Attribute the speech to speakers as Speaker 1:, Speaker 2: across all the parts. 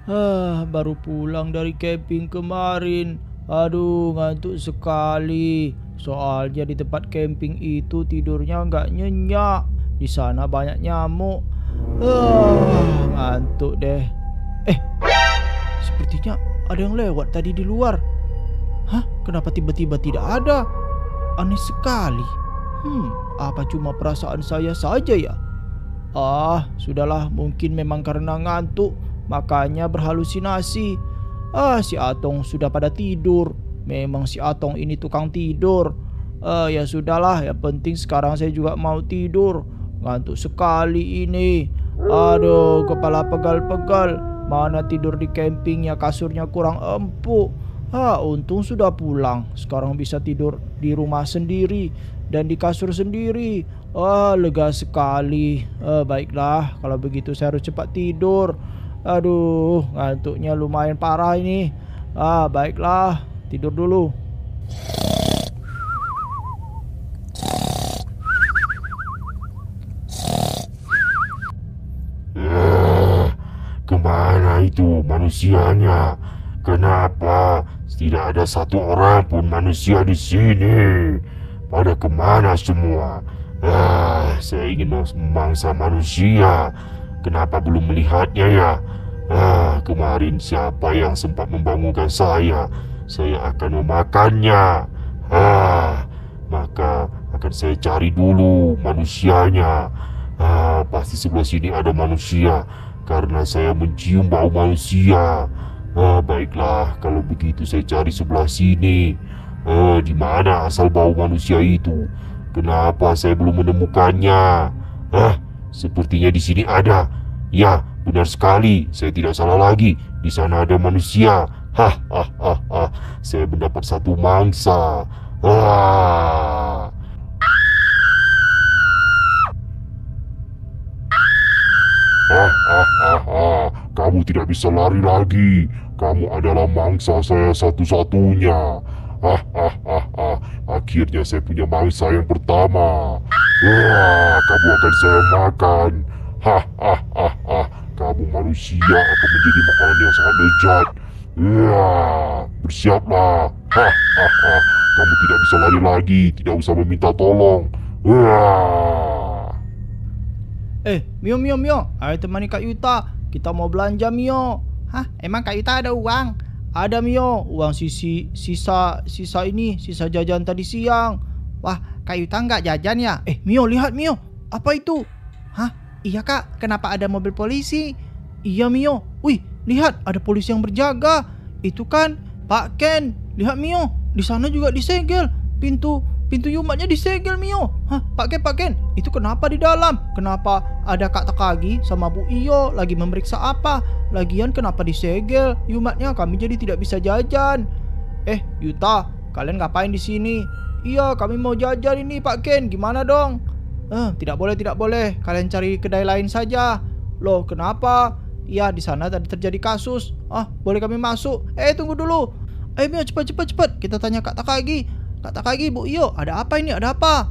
Speaker 1: Baru pulang dari camping kemarin. Aduh, ngantuk sekali. Soalnya di tempat camping itu tidurnya nggak nyenyak. Di sana banyak nyamuk. Ngantuk deh. Eh, sepertinya ada yang lewat tadi di luar. Hah? Kenapa tiba-tiba tidak ada? Aneh sekali. Apa cuma perasaan saya saja ya? Sudahlah, mungkin memang karena ngantuk, makanya berhalusinasi. Si Atong sudah pada tidur. Memang si Atong ini tukang tidur. Ya sudahlah, yang penting sekarang saya juga mau tidur. Ngantuk sekali ini. Aduh, kepala pegal-pegal. Mana tidur di campingnya, kasurnya kurang empuk. Untung sudah pulang. Sekarang bisa tidur di rumah sendiri dan di kasur sendiri. Lega sekali. Baiklah, kalau begitu saya harus cepat tidur. Aduh, ngantuknya lumayan parah ini. Baiklah, tidur dulu.
Speaker 2: Kemana itu manusianya? Kenapa tidak ada satu orang pun manusia di sini? Pada kemana semua? Saya ingin memangsa manusia. Kenapa belum melihatnya ya? Kemarin siapa yang sempat membangunkan saya? Saya akan memakannya. Maka akan saya cari dulu manusianya. Pasti sebelah sini ada manusia, karena saya mencium bau manusia. Baiklah, kalau begitu saya cari sebelah sini. Di mana asal bau manusia itu? Kenapa saya belum menemukannya? Sepertinya di sini ada. Ya, benar sekali. Saya tidak salah lagi. Di sana ada manusia. Saya mendapat satu mangsa. Kamu tidak bisa lari lagi. Kamu adalah mangsa saya satu-satunya. Akhirnya saya punya mangsa yang pertama. Kamu akan saya makan. Kamu manusia akan menjadi makanan yang sangat lezat. Bersiaplah. Kamu tidak bisa lari lagi. Tidak usah meminta tolong.
Speaker 1: Mio, ayo temani Kak Yuta. Kita mau belanja, Mio.
Speaker 3: Emang Kak Yuta ada uang?
Speaker 1: Ada, Mio. Uang sisa jajan tadi siang.
Speaker 3: Wah, Kak Yuta nggak jajan ya?
Speaker 1: Mio, lihat, Mio. Apa itu?
Speaker 3: Iya Kak, kenapa ada mobil polisi?
Speaker 1: Iya, Mio. Wih, lihat, ada polisi yang berjaga. Itu kan Pak Ken. Lihat, Mio. Di sana juga disegel. Pintu Yumatnya disegel, Mio. Pak Ken, itu kenapa di dalam? Kenapa ada Kak Takagi sama Bu Iyo lagi memeriksa apa? Lagian kenapa disegel Yumatnya? Kami jadi tidak bisa jajan. Yuta, kalian ngapain di sini? Iya, kami mau jajan ini, Pak Ken. Gimana dong? Tidak boleh. Kalian cari kedai lain saja. Loh, kenapa? Iya, di sana tadi terjadi kasus. Boleh kami masuk? Tunggu dulu. Mio, cepat. Kita tanya Kak Takagi. Kak Takagi, Bu Iyo, ada apa ini? Ada apa?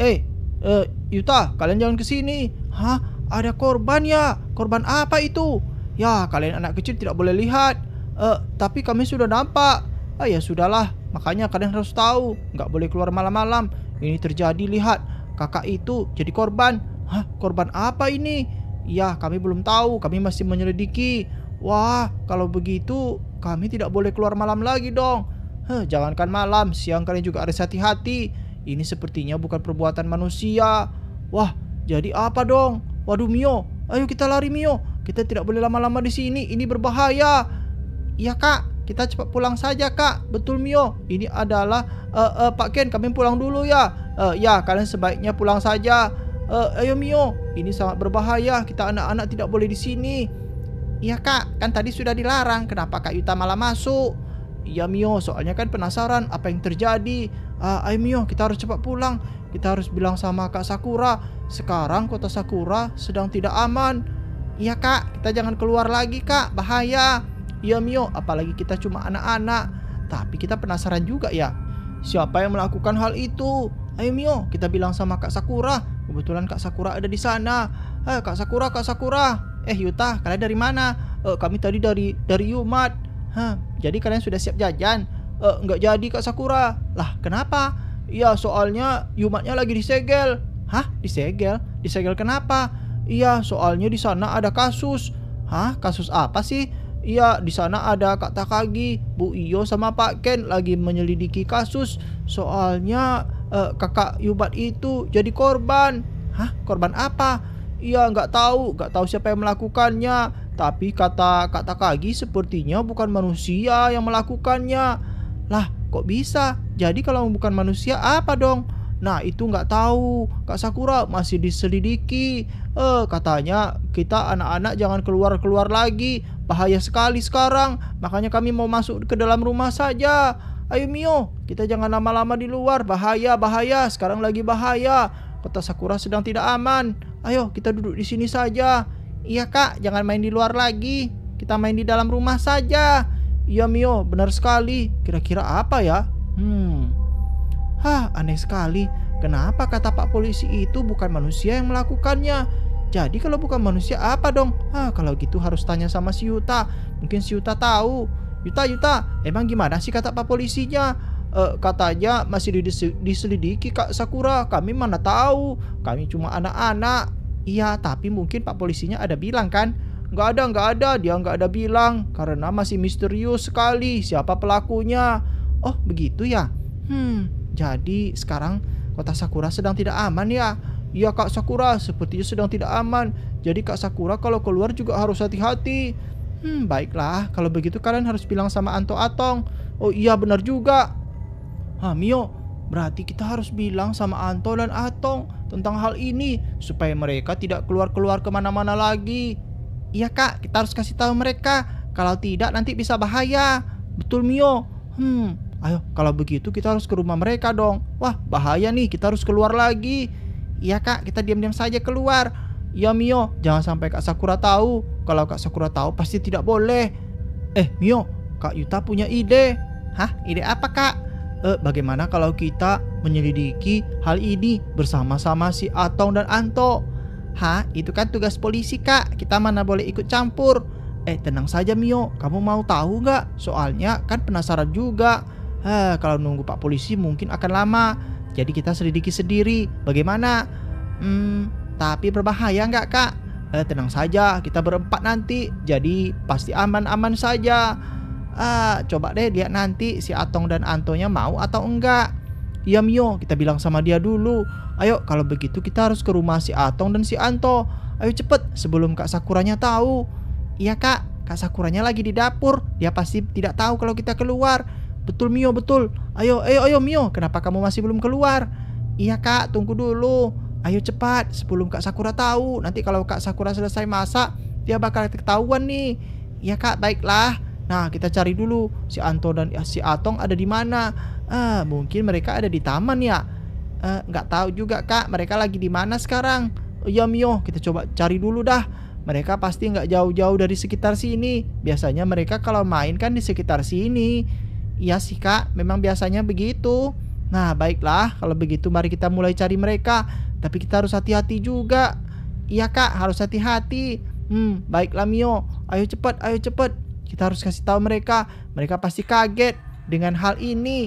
Speaker 1: Yuta, kalian jangan kesini. Ada korban ya? Korban apa itu? Ya, kalian anak kecil tidak boleh lihat. Tapi kami sudah nampak. Ya sudahlah, makanya kalian harus tahu. Nggak boleh keluar malam-malam. Ini terjadi, lihat. Kakak itu jadi korban. Korban apa ini? Ya, kami belum tahu. Kami masih menyelidiki. Wah, kalau begitu kami tidak boleh keluar malam lagi dong. Jangankan malam, siang kalian juga harus hati-hati. Ini sepertinya bukan perbuatan manusia. Wah, jadi apa dong? Waduh, Mio, ayo kita lari, Mio. Kita tidak boleh lama-lama di sini. Ini berbahaya.
Speaker 3: Iya Kak, kita cepat pulang saja Kak.
Speaker 1: Betul, Mio. Ini adalah Pak Ken, kami pulang dulu ya. Ya, kalian sebaiknya pulang saja. Ayo, Mio. Ini sangat berbahaya. Kita anak-anak tidak boleh di sini.
Speaker 3: Iya Kak, kan tadi sudah dilarang. Kenapa Kak Yuta malah masuk?
Speaker 1: Iya, Mio, soalnya kan penasaran apa yang terjadi. Ayo, Mio, kita harus cepat pulang. Kita harus bilang sama Kak Sakura. Sekarang kota Sakura sedang tidak aman.
Speaker 3: Iya Kak, kita jangan keluar lagi Kak, bahaya.
Speaker 1: Iya, Mio, apalagi kita cuma anak-anak. Tapi kita penasaran juga ya, siapa yang melakukan hal itu. Ayo, Mio, kita bilang sama Kak Sakura. Kebetulan Kak Sakura ada di sana. Kak Sakura.
Speaker 3: Yuta, kalian dari mana?
Speaker 1: Kami tadi dari Yumat. Hah, jadi kalian sudah siap jajan? Nggak jadi Kak Sakura. Lah, kenapa? Iya, soalnya Yumatnya lagi disegel. Hah, disegel? Disegel kenapa? Iya, soalnya di sana ada kasus. Hah, kasus apa sih? Iya, di sana ada Kak Takagi, Bu Iyo sama Pak Ken lagi menyelidiki kasus. Soalnya kakak Yumat itu jadi korban. Hah, korban apa? Iya, nggak tahu siapa yang melakukannya. Tapi kata Kak Takagi sepertinya bukan manusia yang melakukannya. Lah, kok bisa? Jadi kalau bukan manusia apa dong? Nah, itu nggak tahu. Kak Sakura masih diselidiki. Katanya kita anak-anak jangan keluar-keluar lagi. Bahaya sekali sekarang. Makanya kami mau masuk ke dalam rumah saja. Ayo Mio, kita jangan lama-lama di luar. Bahaya. Sekarang lagi bahaya. Kota Sakura sedang tidak aman. Ayo, kita duduk di sini saja. Iya Kak, jangan main di luar lagi. Kita main di dalam rumah saja. Iya Mio, benar sekali. Kira-kira apa ya? Aneh sekali. Kenapa kata Pak Polisi itu bukan manusia yang melakukannya? Jadi kalau bukan manusia apa dong? Kalau gitu harus tanya sama si Yuta. Mungkin si Yuta tahu. Yuta, emang gimana sih kata Pak Polisinya? Katanya masih diselidiki Kak Sakura. Kami mana tahu. Kami cuma anak-anak. Iya, tapi mungkin Pak Polisinya ada bilang kan? Nggak ada. Dia nggak ada bilang. Karena masih misterius sekali siapa pelakunya. Oh, begitu ya? Jadi sekarang Kota Sakura sedang tidak aman ya? Iya Kak Sakura, sepertinya sedang tidak aman. Jadi Kak Sakura kalau keluar juga harus hati-hati. Baiklah, kalau begitu kalian harus bilang sama Anto Atong. Oh iya, benar juga. Mio, berarti kita harus bilang sama Anto dan Atong tentang hal ini supaya mereka tidak keluar-keluar kemana-mana lagi. Iya Kak, kita harus kasih tahu mereka. Kalau tidak nanti bisa bahaya. Betul Mio. Ayo, kalau begitu kita harus ke rumah mereka dong. Wah, bahaya nih, kita harus keluar lagi. Iya Kak, kita diam-diam saja keluar. Iya Mio, jangan sampai Kak Sakura tahu. Kalau Kak Sakura tahu pasti tidak boleh. Mio, Kak Yuta punya ide. Hah, ide apa Kak? Bagaimana kalau kita menyelidiki hal ini bersama-sama si Atong dan Anto? Hah, itu kan tugas polisi Kak. Kita mana boleh ikut campur. Tenang saja Mio, kamu mau tahu nggak? Soalnya kan penasaran juga. Kalau nunggu Pak Polisi mungkin akan lama. Jadi kita selidiki sendiri. Bagaimana? Tapi berbahaya nggak Kak? Tenang saja, kita berempat nanti. Jadi pasti aman-aman saja. Coba deh lihat nanti si Atong dan Antonya mau atau enggak. Iya Mio, kita bilang sama dia dulu. Ayo, kalau begitu kita harus ke rumah si Atong dan si Anto. Ayo cepet sebelum Kak Sakuranya tahu. Iya Kak, Kak Sakuranya lagi di dapur. Dia pasti tidak tahu kalau kita keluar. Betul Mio, betul. Ayo Mio, kenapa kamu masih belum keluar? Iya Kak, tunggu dulu. Ayo cepat sebelum Kak Sakura tahu. Nanti kalau Kak Sakura selesai masak, dia bakal ketahuan nih. Iya Kak, baiklah. Nah, kita cari dulu si Anto dan si Atong ada di mana. Mungkin mereka ada di taman ya. Nggak tahu juga Kak, mereka lagi di mana sekarang. Ya Mio, kita coba cari dulu dah. Mereka pasti nggak jauh-jauh dari sekitar sini. Biasanya mereka kalau main kan di sekitar sini. Iya sih Kak, memang biasanya begitu. Nah, baiklah, kalau begitu mari kita mulai cari mereka. Tapi kita harus hati-hati juga. Iya Kak, harus hati-hati. Baiklah Mio, ayo cepat. Kita harus kasih tahu mereka. Mereka pasti kaget dengan hal ini.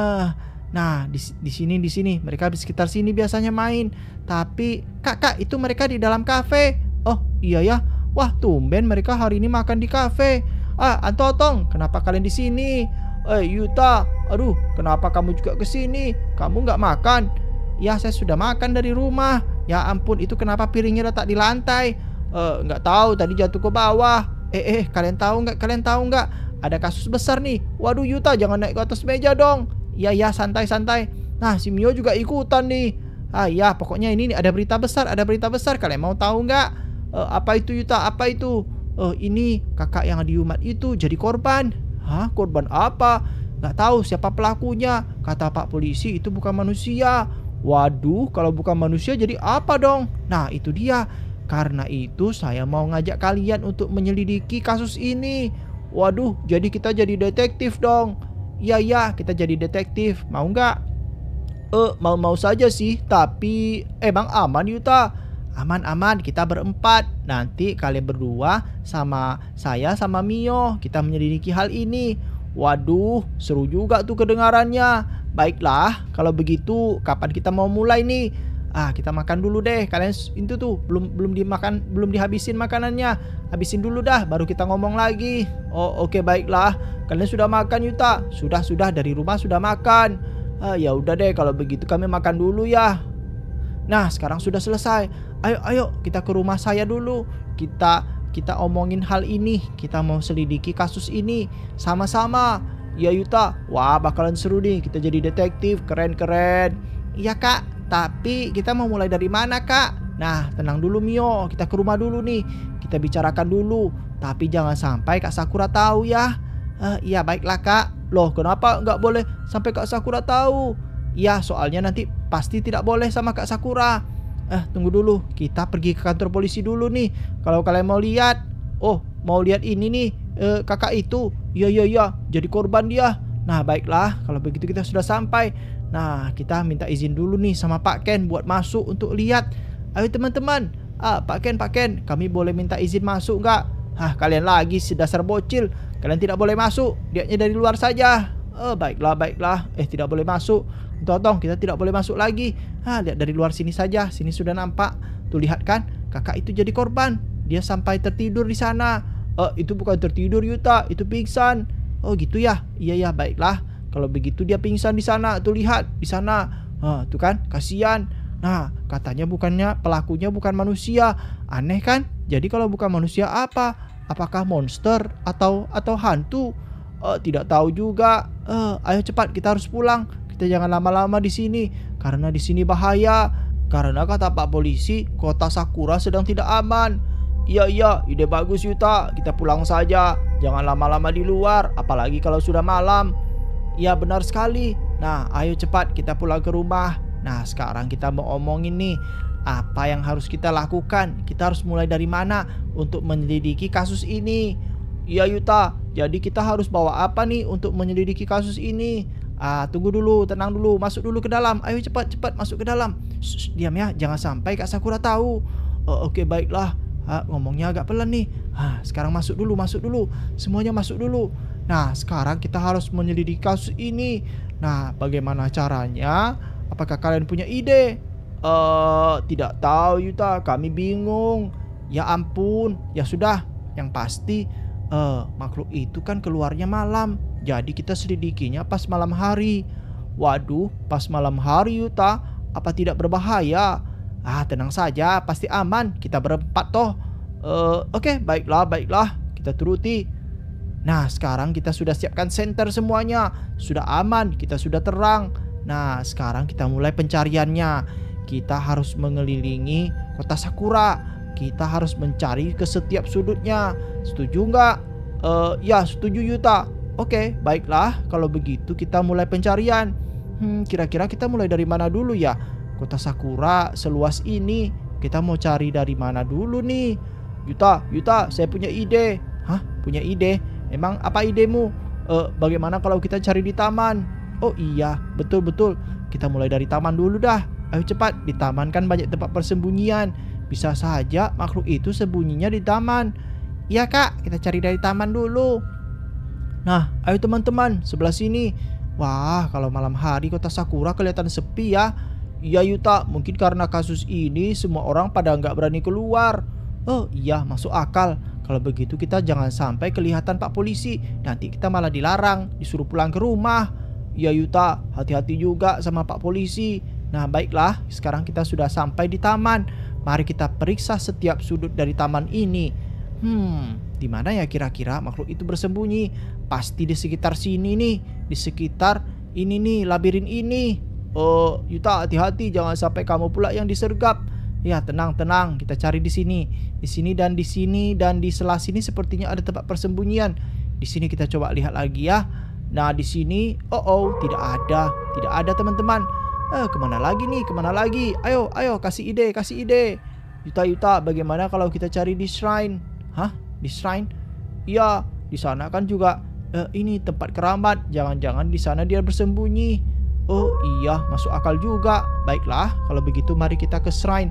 Speaker 1: Nah, di sini mereka di sekitar sini biasanya main. Tapi Kak, itu mereka di dalam kafe. Oh, iya ya. Wah, tumben mereka hari ini makan di kafe. Anto Atong, kenapa kalian di sini? Yuta, aduh, kenapa kamu juga ke sini? Kamu nggak makan? Ya, saya sudah makan dari rumah. Ya ampun, itu kenapa piringnya letak di lantai? Nggak tahu, tadi jatuh ke bawah. Kalian tahu nggak? Ada kasus besar nih. Waduh Yuta, jangan naik ke atas meja dong. Ya, santai. Nah, si Mio juga ikutan nih. Ya, pokoknya ini ada berita besar. Kalian mau tahu nggak? Apa itu Yuta? Apa itu? Ini kakak yang di Yumat itu jadi korban. Hah? Korban apa? Nggak tahu siapa pelakunya. Kata Pak Polisi itu bukan manusia. Waduh, kalau bukan manusia jadi apa dong? Nah, itu dia. Karena itu saya mau ngajak kalian untuk menyelidiki kasus ini. Waduh, jadi kita jadi detektif dong. Iya, kita jadi detektif. Mau nggak? Mau saja sih. Tapi emang aman Yuta? Aman-aman, kita berempat. Nanti kalian berdua sama saya sama Mio, kita menyelidiki hal ini. Waduh, seru juga tuh kedengarannya. Baiklah, kalau begitu kapan kita mau mulai nih? Kita makan dulu deh. Kalian itu tuh belum dimakan, belum dihabisin makanannya. Habisin dulu dah, baru kita ngomong lagi. Oh, oke, baiklah. Kalian sudah makan, Yuta? Sudah, dari rumah sudah makan. Ya udah deh, kalau begitu kami makan dulu ya. Nah, sekarang sudah selesai. Ayo kita ke rumah saya dulu. Kita omongin hal ini. Kita mau selidiki kasus ini sama-sama. Ya Yuta, wah bakalan seru nih. Kita jadi detektif, keren-keren. Iya Kak, tapi kita mau mulai dari mana Kak? Nah, tenang dulu Mio, kita ke rumah dulu nih. Kita bicarakan dulu. Tapi jangan sampai Kak Sakura tahu ya. Iya baiklah Kak. Loh, kenapa nggak boleh sampai Kak Sakura tahu? Ya, soalnya nanti pasti tidak boleh sama Kak Sakura. Tunggu dulu, kita pergi ke kantor polisi dulu nih. Kalau kalian mau lihat, mau lihat ini nih, kakak itu. Iya, jadi korban dia. Nah, baiklah, kalau begitu kita sudah sampai. Nah, kita minta izin dulu nih sama Pak Ken buat masuk untuk lihat. Ayo teman-teman, Pak Ken, kami boleh minta izin masuk nggak? Kalian lagi si dasar bocil. Kalian tidak boleh masuk, lihatnya dari luar saja. Baiklah, tidak boleh masuk. Tolong, kita tidak boleh masuk lagi. Lihat dari luar sini saja. Sini sudah nampak. Tuh lihat kan, kakak itu jadi korban. Dia sampai tertidur di sana. Itu bukan tertidur Yuta, itu pingsan. Oh gitu ya. Iya, baiklah. Kalau begitu dia pingsan di sana. Tuh lihat di sana. Tuh kan, kasihan. Nah, katanya pelakunya bukan manusia. Aneh kan? Jadi kalau bukan manusia apa? Apakah monster atau hantu? Tidak tahu juga. Ayo cepat, kita harus pulang. Kita jangan lama-lama di sini karena di sini bahaya. Karena kata Pak Polisi, kota Sakura sedang tidak aman. Iya, ide bagus Yuta. Kita pulang saja. Jangan lama-lama di luar, apalagi kalau sudah malam. Iya, benar sekali. Nah, ayo cepat kita pulang ke rumah. Nah, sekarang kita mau omongin nih, apa yang harus kita lakukan. Kita harus mulai dari mana untuk menyelidiki kasus ini. Iya Yuta, jadi kita harus bawa apa nih untuk menyelidiki kasus ini? Tunggu dulu, tenang dulu, masuk dulu ke dalam. Ayo cepat masuk ke dalam. Diam ya, jangan sampai Kak Sakura tahu. Oke, baiklah. Ngomongnya agak pelan nih. Sekarang masuk dulu. Semuanya masuk dulu. Nah, sekarang kita harus menyelidiki kasus ini. Nah, bagaimana caranya? Apakah kalian punya ide? Tidak tahu Yuta, kami bingung. Ya ampun, ya sudah. Yang pasti makhluk itu kan keluarnya malam. Jadi kita selidikinya pas malam hari. Waduh, pas malam hari Yuta, apa tidak berbahaya? Tenang saja, pasti aman. Kita berempat toh. Oke, baiklah, kita turuti. Nah, sekarang kita sudah siapkan senter semuanya. Sudah aman, kita sudah terang. Nah, sekarang kita mulai pencariannya. Kita harus mengelilingi kota Sakura. Kita harus mencari ke setiap sudutnya. Setuju nggak? Ya, setuju Yuta. Oke, baiklah. Kalau begitu kita mulai pencarian. Kira-kira kita mulai dari mana dulu ya? Kota Sakura seluas ini. Kita mau cari dari mana dulu nih? Yuta, saya punya ide. Punya ide? Emang apa idemu? Bagaimana kalau kita cari di taman? Oh iya, betul. Kita mulai dari taman dulu dah. Ayo cepat, di taman kan banyak tempat persembunyian. Bisa saja makhluk itu sembunyinya di taman. Iya Kak, kita cari dari taman dulu. Nah, ayo teman-teman, sebelah sini. Wah, kalau malam hari kota Sakura kelihatan sepi ya. Iya Yuta, mungkin karena kasus ini semua orang pada nggak berani keluar. Oh iya, masuk akal. Kalau begitu kita jangan sampai kelihatan Pak Polisi. Nanti kita malah dilarang, disuruh pulang ke rumah. Iya Yuta, hati-hati juga sama Pak Polisi. Nah baiklah, sekarang kita sudah sampai di taman. Mari kita periksa setiap sudut dari taman ini. Di mana ya kira-kira makhluk itu bersembunyi? Pasti di sekitar sini nih, di sekitar ini nih, labirin ini. Yuta, hati-hati, jangan sampai kamu pula yang disergap. Ya, tenang, kita cari di sini dan di sini dan di sela sini sepertinya ada tempat persembunyian. Di sini kita coba lihat lagi ya. Nah, di sini, tidak ada teman-teman. Kemana lagi? Ayo, kasih ide. Yuta, bagaimana kalau kita cari di shrine? Di shrine? Iya, di sana kan juga ini tempat keramat. Jangan-jangan di sana dia bersembunyi. Oh iya, masuk akal juga. Baiklah, kalau begitu mari kita ke shrine.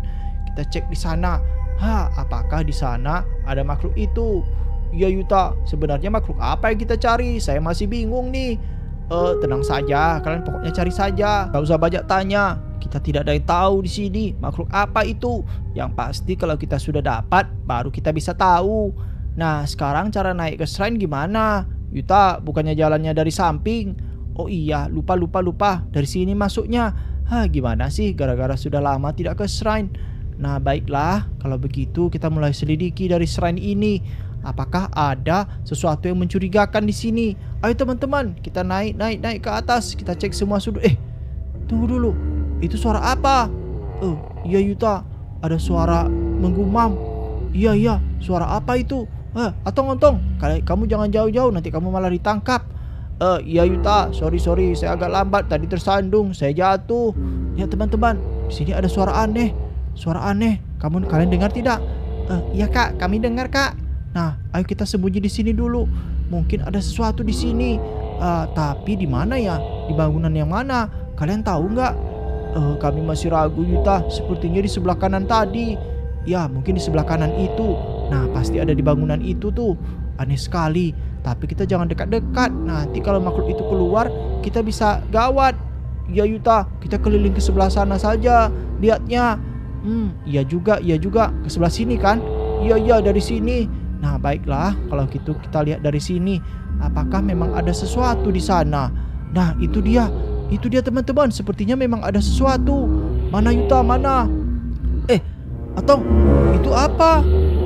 Speaker 1: kita cek di sana. Apakah di sana ada makhluk itu? Iya Yuta, sebenarnya makhluk apa yang kita cari? Saya masih bingung nih. Tenang saja, kalian pokoknya cari saja. Gak usah banyak tanya. Kita tidak ada yang tahu di sini makhluk apa itu. Yang pasti kalau kita sudah dapat, baru kita bisa tahu. Nah, sekarang cara naik ke shrine gimana? Yuta, bukannya jalannya dari samping? Oh iya, lupa. Dari sini masuknya. Gimana sih? Gara-gara sudah lama tidak ke shrine. Nah, baiklah. Kalau begitu kita mulai selidiki dari shrine ini. Apakah ada sesuatu yang mencurigakan di sini? Ayo teman-teman, kita naik ke atas. Kita cek semua sudut. Tunggu dulu. Itu suara apa? Iya Yuta, ada suara menggumam. Iya, suara apa itu? Otong, kamu jangan jauh-jauh, nanti kamu malah ditangkap. Iya Yuta, sorry, saya agak lambat, tadi tersandung, saya jatuh. Ya teman-teman, di sini ada suara aneh. Kalian dengar tidak? Iya Kak, kami dengar Kak. Nah, ayo kita sembunyi di sini dulu. Mungkin ada sesuatu di sini. Tapi di mana ya? Di bangunan yang mana? Kalian tahu nggak? Kami masih ragu Yuta. Sepertinya di sebelah kanan tadi. Ya, mungkin di sebelah kanan itu. Nah, pasti ada di bangunan itu tuh. Aneh sekali. Tapi kita jangan dekat-dekat. Nanti kalau makhluk itu keluar, kita bisa gawat. Ya Yuta, kita keliling ke sebelah sana saja. Lihatnya. Iya juga. Ke sebelah sini kan? Iya, dari sini. Nah, baiklah. Kalau gitu kita lihat dari sini. Apakah memang ada sesuatu di sana? Nah, itu dia teman-teman. Sepertinya memang ada sesuatu. Mana Yuta, mana? Atau itu apa?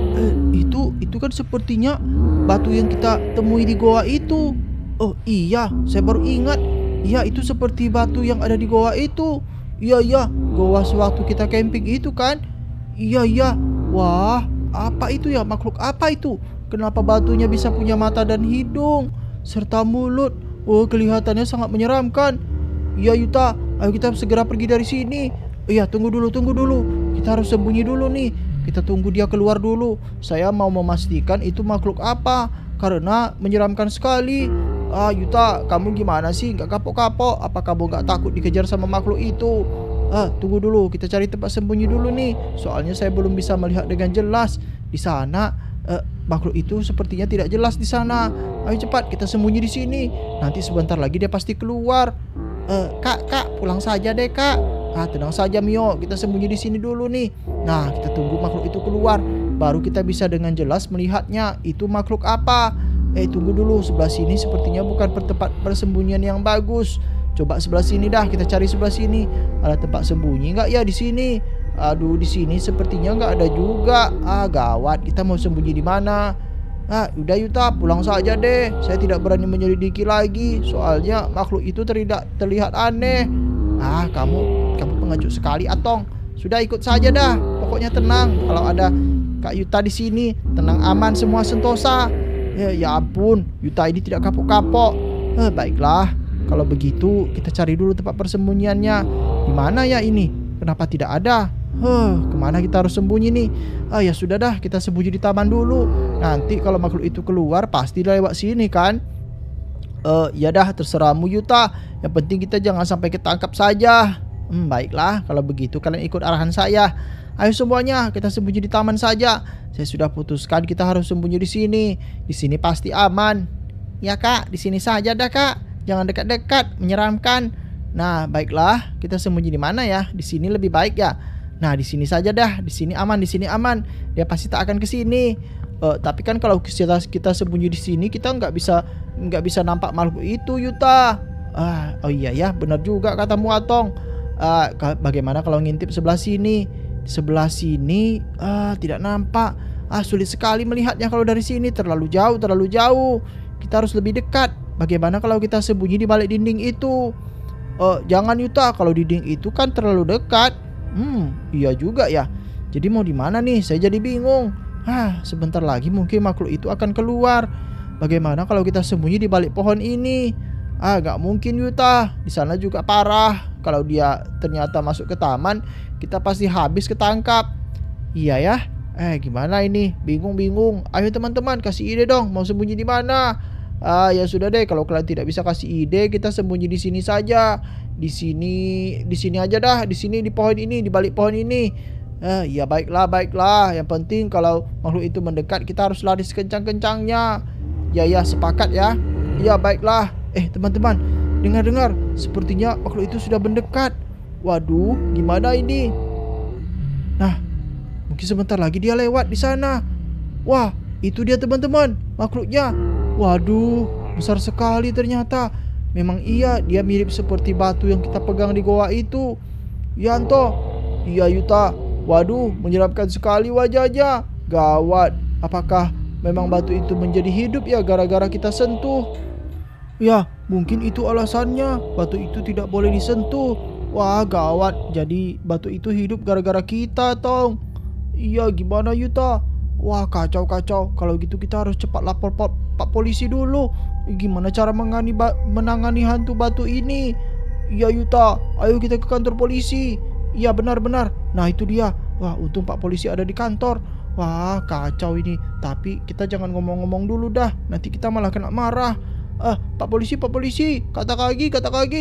Speaker 1: Itu kan sepertinya batu yang kita temui di goa itu. Oh iya, saya baru ingat. Iya, itu seperti batu yang ada di goa itu. Iya, goa sewaktu kita camping itu kan? Iya. Wah, apa itu ya? Makhluk apa itu? Kenapa batunya bisa punya mata dan hidung serta mulut? Oh, kelihatannya sangat menyeramkan. Iya Yuta, ayo kita segera pergi dari sini. Iya, tunggu dulu. Kita harus sembunyi dulu nih. Kita tunggu dia keluar dulu. Saya mau memastikan itu makhluk apa, karena menyeramkan sekali. Yuta, kamu gimana sih? Gak kapok-kapok? Apa kamu gak takut dikejar sama makhluk itu? Tunggu dulu, kita cari tempat sembunyi dulu nih. Soalnya saya belum bisa melihat dengan jelas. Di sana makhluk itu sepertinya tidak jelas di sana. Ayo cepat kita sembunyi di sini. Nanti sebentar lagi dia pasti keluar. Kak, pulang saja deh Kak. Tenang saja Mio, kita sembunyi di sini dulu nih. Nah, kita tunggu makhluk itu keluar, baru kita bisa dengan jelas melihatnya. Itu makhluk apa? Tunggu dulu, sebelah sini sepertinya bukan tempat persembunyian yang bagus. Coba sebelah sini dah, kita cari sebelah sini. Ada tempat sembunyi nggak ya di sini? Aduh, di sini sepertinya nggak ada juga. Gawat, kita mau sembunyi di mana? Udah Yuta, pulang saja deh. Saya tidak berani menyelidiki lagi, soalnya makhluk itu terlihat aneh. Kamu pengecut sekali Atong. Sudah ikut saja dah. Pokoknya tenang. Kalau ada Kak Yuta di sini, tenang aman semua sentosa. Ya ampun, Yuta ini tidak kapok-kapok. Baiklah. Kalau begitu kita cari dulu tempat persembunyiannya. Di mana ya ini? Kenapa tidak ada? Kemana kita harus sembunyi nih? Ya sudah dah, kita sembunyi di taman dulu. Nanti kalau makhluk itu keluar pasti dia lewat sini kan? Ya dah, terserahmu Yuta. Yang penting kita jangan sampai ketangkap saja. Baiklah, kalau begitu kalian ikut arahan saya. Ayo semuanya, kita sembunyi di taman saja. Saya sudah putuskan kita harus sembunyi di sini. Di sini pasti aman. Ya Kak, di sini saja dah Kak. Jangan dekat-dekat, menyeramkan. Nah, baiklah, kita sembunyi di mana ya? Di sini lebih baik ya. Nah, di sini saja dah. Di sini aman. Dia pasti tak akan ke sini. Tapi kan kalau kita sembunyi di sini, kita nggak bisa nampak makhluk itu Yuta. Oh iya ya, benar juga katamu Atong. Bagaimana kalau ngintip sebelah sini? Sebelah sini tidak nampak. Sulit sekali melihatnya kalau dari sini. Terlalu jauh. Kita harus lebih dekat. Bagaimana kalau kita sembunyi di balik dinding itu? Jangan Yuta, kalau dinding itu kan terlalu dekat. Iya juga ya. Jadi mau di mana nih? Saya jadi bingung. Sebentar lagi mungkin makhluk itu akan keluar. Bagaimana kalau kita sembunyi di balik pohon ini? Gak mungkin Yuta. Di sana juga parah. Kalau dia ternyata masuk ke taman, kita pasti habis ketangkap. Iya ya. Gimana ini? Bingung. Ayo teman-teman, kasih ide dong. Mau sembunyi di mana? Ya sudah deh, kalau kalian tidak bisa kasih ide, kita sembunyi di sini saja. Di sini aja dah. Di sini, di pohon ini, di balik pohon ini. Ya baiklah, baiklah. Yang penting kalau makhluk itu mendekat, kita harus lari sekencang-kencangnya. Ya, sepakat ya. Ya, baiklah. Teman-teman, dengar-dengar. Sepertinya makhluk itu sudah mendekat. Waduh, gimana ini? Nah, mungkin sebentar lagi dia lewat di sana. Wah, itu dia teman-teman, makhluknya. Waduh, besar sekali ternyata. Memang iya, dia mirip seperti batu yang kita pegang di goa itu. Yanto. Iya, Yuta. Waduh, menyeramkan sekali wajahnya. Gawat, apakah memang batu itu menjadi hidup ya gara-gara kita sentuh? Ya, mungkin itu alasannya. Batu itu tidak boleh disentuh. Wah, gawat. Jadi batu itu hidup gara-gara kita, Tong. Iya, gimana Yuta? Wah, kacau. Kalau gitu kita harus cepat lapor Pak Polisi dulu. Gimana cara menangani hantu batu ini? Iya Yuta, ayo kita ke kantor polisi. Iya benar-benar. Nah itu dia. Wah, untung Pak Polisi ada di kantor. Wah, kacau ini. Tapi kita jangan ngomong-ngomong dulu dah. Nanti kita malah kena marah. Pak Polisi, kata kaki.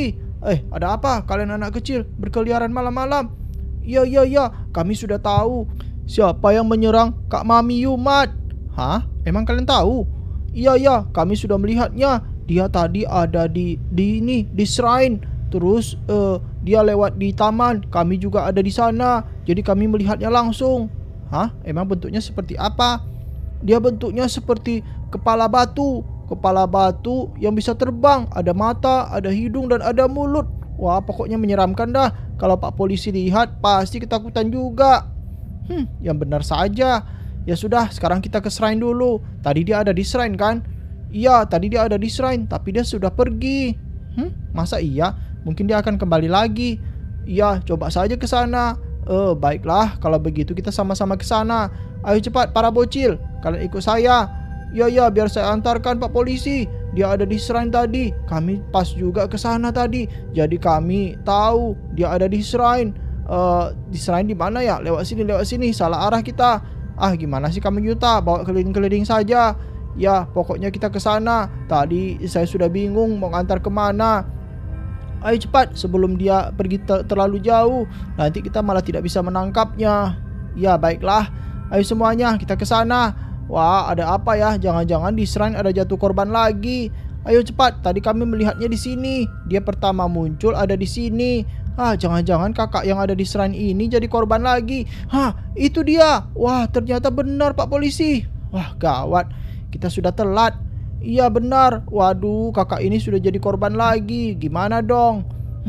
Speaker 1: Ada apa? Kalian anak kecil berkeliaran malam-malam? Iya, kami sudah tahu siapa yang menyerang Kak Mami Yumat. Hah? Emang kalian tahu? Iya, kami sudah melihatnya. Dia tadi ada di shrine. Terus dia lewat di taman. Kami juga ada di sana. Jadi kami melihatnya langsung. Hah? Emang bentuknya seperti apa? Dia bentuknya seperti kepala batu. Kepala batu yang bisa terbang. Ada mata, ada hidung, dan ada mulut. Wah, pokoknya menyeramkan dah. Kalau Pak Polisi lihat, pasti ketakutan juga. Yang benar saja. Ya sudah, sekarang kita ke shrine dulu. Tadi dia ada di shrine kan? Iya, tadi dia ada di shrine, tapi dia sudah pergi. Masa iya? Mungkin dia akan kembali lagi. Iya, coba saja ke sana. Baiklah, kalau begitu kita sama-sama ke sana. Ayo cepat para bocil, kalian ikut saya. Ya, biar saya antarkan Pak Polisi. Dia ada di shrine tadi. Kami pas juga ke sana tadi. Jadi kami tahu dia ada di shrine. Di shrine di mana ya? Lewat sini. Salah arah kita. Gimana sih kamu Yuta? Bawa keliling-keliling saja. Ya, pokoknya kita ke sana. Tadi saya sudah bingung mau ngantar kemana. Ayo cepat sebelum dia pergi terlalu jauh. Nanti kita malah tidak bisa menangkapnya. Ya, baiklah. Ayo semuanya kita ke sana. Wah, ada apa ya? Jangan-jangan di shrine ada jatuh korban lagi. Ayo cepat. Tadi kami melihatnya di sini. Dia pertama muncul ada di sini. Jangan-jangan kakak yang ada di shrine ini jadi korban lagi. Itu dia. Wah, ternyata benar Pak Polisi. Wah, gawat. Kita sudah telat. Iya benar. Waduh, kakak ini sudah jadi korban lagi. Gimana dong?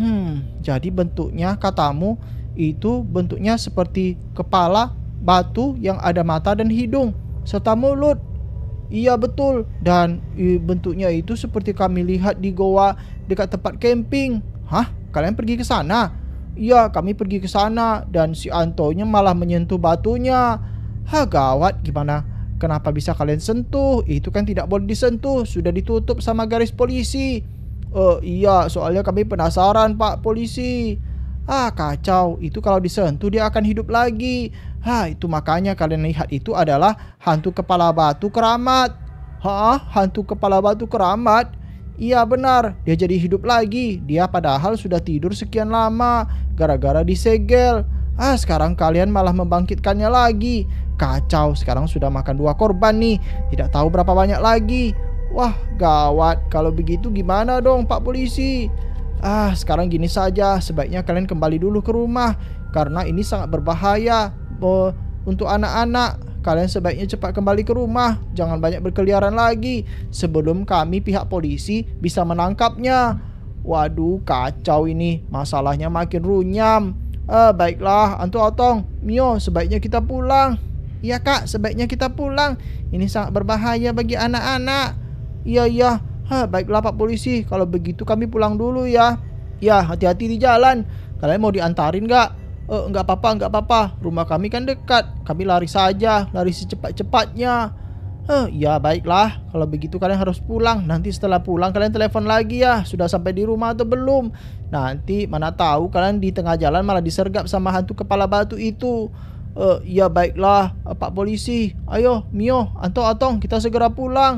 Speaker 1: Jadi bentuknya katamu itu bentuknya seperti kepala batu yang ada mata dan hidung serta mulut. Iya betul. Dan bentuknya itu seperti kami lihat di goa dekat tempat camping. Hah? Kalian pergi ke sana? Iya, kami pergi ke sana dan si Antonya malah menyentuh batunya. Gawat, gimana? Kenapa bisa kalian sentuh? Itu kan tidak boleh disentuh. Sudah ditutup sama garis polisi. Iya, soalnya kami penasaran Pak Polisi. Kacau. Itu kalau disentuh dia akan hidup lagi. Itu makanya kalian lihat itu adalah hantu kepala batu keramat. Hantu kepala batu keramat? Iya benar, dia jadi hidup lagi. Dia padahal sudah tidur sekian lama gara-gara disegel. Sekarang kalian malah membangkitkannya lagi. Kacau, sekarang sudah makan 2 korban nih. Tidak tahu berapa banyak lagi. Wah, gawat. Kalau begitu gimana dong Pak Polisi? Sekarang gini saja. Sebaiknya kalian kembali dulu ke rumah. Karena ini sangat berbahaya untuk anak-anak. Kalian sebaiknya cepat kembali ke rumah. Jangan banyak berkeliaran lagi sebelum kami pihak polisi bisa menangkapnya. Waduh, kacau ini. Masalahnya makin runyam. Baiklah, Anto Otong, Mio, sebaiknya kita pulang. Iya kak, sebaiknya kita pulang. Ini sangat berbahaya bagi anak-anak. Iya. Baiklah Pak Polisi, kalau begitu kami pulang dulu ya. Ya, hati-hati di jalan. Kalian mau diantarin gak? Enggak apa-apa. Rumah kami kan dekat. Kami lari saja, lari secepat-cepatnya. Ya baiklah, kalau begitu kalian harus pulang. Nanti setelah pulang kalian telepon lagi ya, sudah sampai di rumah atau belum. Nanti mana tahu kalian di tengah jalan malah disergap sama hantu kepala batu itu. Ya baiklah Pak Polisi. Ayo Mio, Anto Atong, kita segera pulang.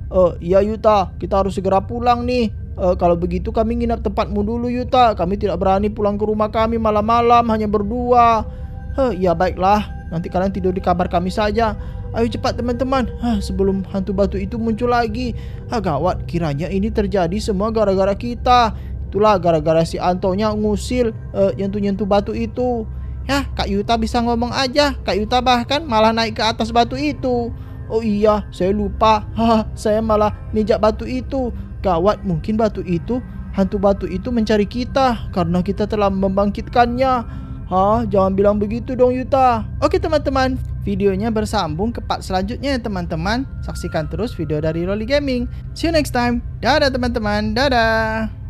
Speaker 1: Iya Yuta, kita harus segera pulang nih. Kalau begitu kami nginap tempatmu dulu Yuta. Kami tidak berani pulang ke rumah kami malam-malam hanya berdua. Ya baiklah, nanti kalian tidur di kamar kami saja. Ayo cepat teman-teman, sebelum hantu batu itu muncul lagi. Gawat, kiranya ini terjadi semua gara-gara kita. Itulah gara-gara si Antonya ngusil nyentuh-nyentuh batu itu. Ya, Kak Yuta bisa ngomong aja. Kak Yuta bahkan malah naik ke atas batu itu. Oh iya, saya lupa. Saya malah mijak batu itu. Gawat, mungkin hantu batu itu mencari kita karena kita telah membangkitkannya. Jangan bilang begitu dong Yuta. Oke teman-teman, videonya bersambung ke part selanjutnya ya teman-teman. Saksikan terus video dari Rolly Gaming. See you next time. Dadah teman-teman, dadah.